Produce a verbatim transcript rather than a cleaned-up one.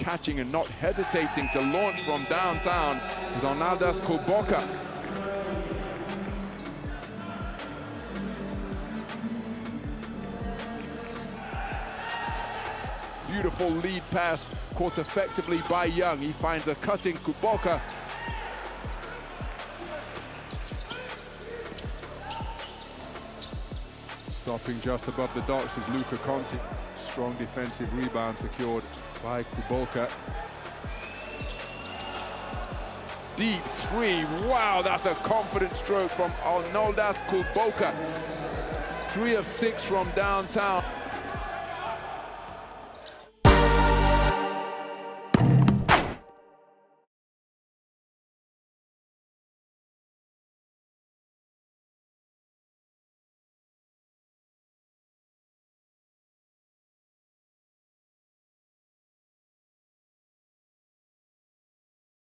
catching and not hesitating to launch from downtown is Arnoldas Kulboka. Beautiful lead pass, caught effectively by Young. He finds a cutting Kulboka. Stopping just above the docks is Luca Conti. Strong defensive rebound secured by Kulboka. Deep three, wow, that's a confident stroke from Arnoldas Kulboka. Three of six from downtown.